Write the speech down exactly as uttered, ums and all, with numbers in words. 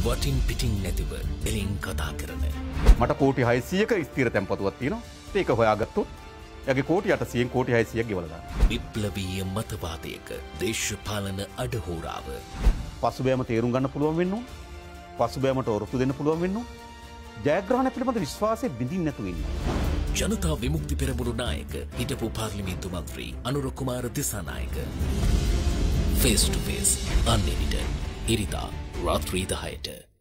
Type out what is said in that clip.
වටින් පිටින් නැතිව එලින් කතා කරන මට කෝටි හයසියක ස්ථිර තැන්පතුවක් තියෙනවා. ඒක හොයාගත්තොත් එයාගේ කෝටි අටසියෙන් කෝටි හයසියක් ගෙවලා දානවා. විප්ලවීය මතවාදයක දේශපාලන අඩහෝරාව. පසුබෑම තේරුම් ගන්න පුළුවන් වෙන්න ඕන. පසුබෑමට ඔරොත්තු දෙන්න පුළුවන් වෙන්න ඕන. ජයග්‍රහණ පිළිබඳ විශ්වාසය බිඳින්න නැතුව ඉන්න. ජනතා විමුක්ති පෙරමුණු නායක හිටපු පාර්ලිමේන්තු මන්ත්‍රී Anura Kumara Dissanayake. Face to face unlimited ඉරිදා රාත්‍රී දහයට